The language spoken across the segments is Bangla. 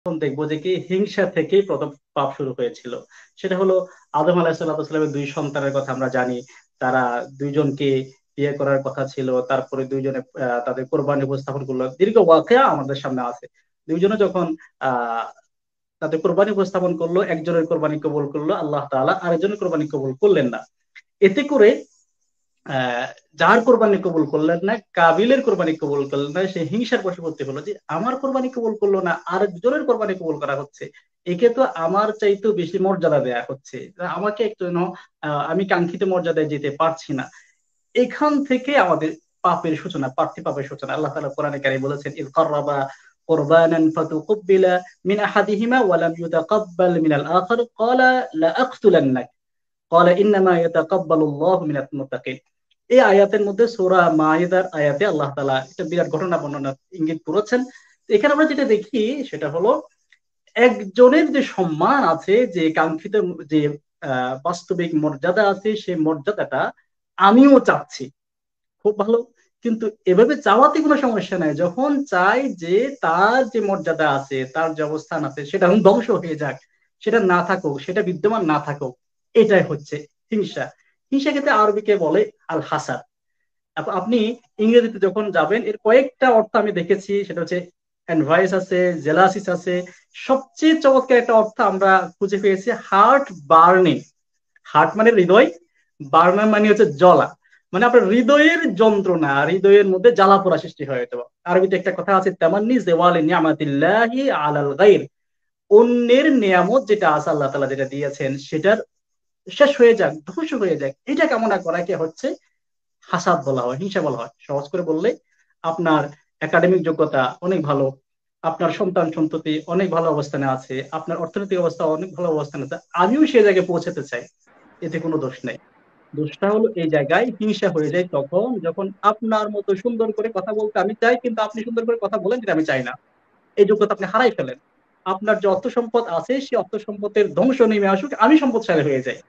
দেখবো যে কি হিংসা থেকেই প্রথম পাপ শুরু হয়েছিল। সেটা হলো আদম আলাহিসাল্লামের দুই সন্তানের কথা আমরা জানি। তারা দুইজনকে বিয়ে করার কথা ছিল, তারপরে দুইজনে তাদের কোরবানি উপস্থাপন করলো, দীর্ঘ ওয়াকিয়া আমাদের সামনে আছে। দুইজনে যখন আহ তাদের কোরবানি উপস্থাপন করলো, একজনের কোরবানি কবুল করলো আল্লাহ তাআলা, আরেকজনের কোরবানি কবুল করলেন না। এতে করে আহ যার কোরবানি কবুল করলেন না, কাবিলের কোরবানি কবুল করলেন না, সে হিংসার বশবর্তী হলো যে আমার কোরবানি কবুল করলো না, আরেকজনের কোরবানি কবুল করা হচ্ছে। একে তো আমার চাইতেও বেশি মর্যাদা দেয়া হচ্ছে, আমাকে একটু আমি কাঙ্ক্ষিত মর্যাদায় যেতে পারছি না। এখান থেকে আমাদের পাপের সূচনা, পাপের সূচনা। আল্লাহ তাআলা কোরআনে কারীমে বলেছেন, ইয কাররাবা কুরবানান ফাতুকুব্বিলা মিন আহাদিহিমা ওয়া লাম ইউতাকাব্বাল মিনাল আখার ক্বালা লা আকতুলান্নাক ক্বালা ইন্নামা ইয়াতাকাব্বালুল্লাহু মিনাল মুত্তাকিন। এই আয়াতের মধ্যে, সূরা মাইদার আয়াতে, আল্লাহ তাআলা একটা বিরাট ঘটনা বর্ণনা ইঙ্গিত করেছেন। তো এখানে আমরা যেটা দেখি সেটা হলো, একজনের যে সম্মান আছে, যে কাঙ্ক্ষিত, যে বাস্তবিক মর্যাদা আছে, সেই মর্যাদাটা আমিও চাচ্ছি, খুব ভালো। কিন্তু এভাবে চাওয়াতে কোনো সমস্যা নাই, যখন চাই যে তার যে মর্যাদা আছে, তার যে অবস্থান আছে, সেটা এখন ধ্বংস হয়ে যাক, সেটা না থাকুক, সেটা বিদ্যমান না থাকুক, এটাই হচ্ছে হিংসা। হিংসা ক্ষেত্রে আরবিকে বলে আল হাসাদ। আপনি ইংরেজিতে যখন যাবেন, এর কয়েকটা অর্থ আমি দেখেছি, সেটা হচ্ছে এনভাইস আছে, জেলাসিস আছে। সবচেয়ে চমৎকার একটা অর্থ আমরা খুঁজে পেয়েছি, হার্ট বার্নিং। হার্ট মানে হৃদয়, বার্নার মানে হচ্ছে জ্বলা। মানে আপনার হৃদয়ের যন্ত্রণা, হৃদয়ের মধ্যে জ্বালা পোড়া সৃষ্টি হয়ে যাবে। আরবিতে একটা কথা আছে, তামান্নি জেওয়ালি নিয়ামাতিল্লাহি আলাল গায়র। অন্যের নিয়ামত যেটা আছে, আল্লাহ তাআলা যেটা দিয়েছেন, সেটার শেষ হয়ে যাক, ধ্বংস হয়ে যাক, এটা কামনা করাকে হচ্ছে হাসাদ বলা হয়, হিংসা বলা হয়। সহজ করে বললে, আপনার একাডেমিক যোগ্যতা অনেক ভালো, আপনার সন্তান সন্ততি অনেক ভালো অবস্থানে আছে, আপনার অর্থনৈতিক অবস্থা অনেক ভালো অবস্থানে আছে, আমিও সেই জায়গায় পৌঁছাতে চাই, এতে কোনো দোষ নেই। দোষটা হলো এই জায়গায় হিংসা হয়ে যায় তখন, যখন আপনার মতো সুন্দর করে কথা বলতে আমি চাই, কিন্তু আপনি সুন্দর করে কথা বলেন যেটা আমি চাই না। এই যোগ্যতা আপনি হারাই ফেলেন। আপনার যে অর্থ সম্পদ আছে, সেই অর্থ সম্পদের ধ্বংস নেমে আসুক, আমি সম্পদশালী হয়ে যাই।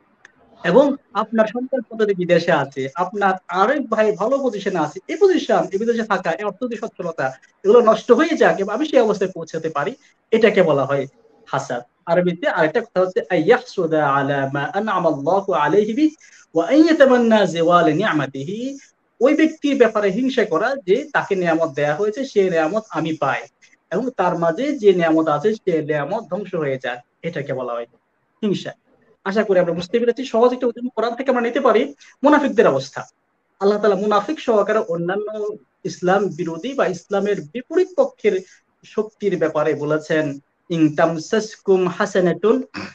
এবং আপনার সন্তান সন্ততি বিদেশে আছে, আপনার আরেক ভাই ভালো পজিশনে আছে, এই পজিশন, এই বিদেশে থাকা, এই অর্থনৈতিক সচ্ছলতা, এগুলো নষ্ট হয়ে যাক এবং আমি সেই অবস্থায় পৌঁছাতে পারি, এটাকে বলা হয় হাসাদ। আরবিতে আরেকটা কথা হচ্ছে আইয়াহসুদা আলা মা আনআমা আল্লাহু আলাইহি বি ওয়া আইয়াতামান্না জিওয়াল নি'মাতিহি। ওই ব্যক্তির ব্যাপারে হিংসা করা, যে তাকে নিয়ামত দেয়া হয়েছে, সেই নিয়ামত আমি পাই, এবং তার মাঝে যে নিয়ামত আছে, সেই নিয়ামত ধ্বংস হয়ে যায়, এটাকে বলা হয় হিংসা। আশা করি আমরা বুঝতে পেরেছি। সহজ একটা উদাহরণ কোরআন থেকে আমরা নিতে পারি, মুনাফিকদের অবস্থা। আল্লাহ তাআলা মুনাফিক সহকারে অন্যান্য ইসলাম বিরোধী বা ইসলামের বিপরীত পক্ষের শক্তির ব্যাপারে বলেছেন, ইন তামসাসকুম হাসানাতুন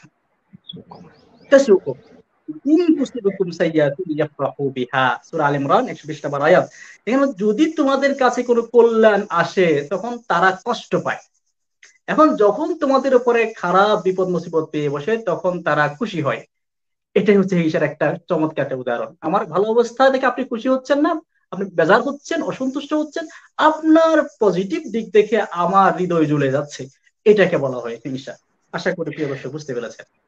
তাসুকুম ইন তুসিবকুম সাইয়্যাতুন ইয়াফরাহু বিহা। সূরা আলে ইমরান 120 নম্বর আয়াত। এখানে যদি তোমাদের কাছে কোনো কল্যাণ আসে, তখন তারা কষ্ট পায়। এখন যখন তোমাদের উপরে খারাপ বিপদ মুসিবত পেয়ে বসে, তখন তারা খুশি হয়। এটাই হচ্ছে হিংসার একটা চমৎকার একটা উদাহরণ। আমার ভালো অবস্থা দেখে আপনি খুশি হচ্ছেন না, আপনি বেজার হচ্ছেন, অসন্তুষ্ট হচ্ছেন, আপনার পজিটিভ দিক দেখে আমার হৃদয় জ্বলে যাচ্ছে, এটাকে বলা হয় হিংসা। আশা করি প্রিয় দর্শক বুঝতে পেরেছেন।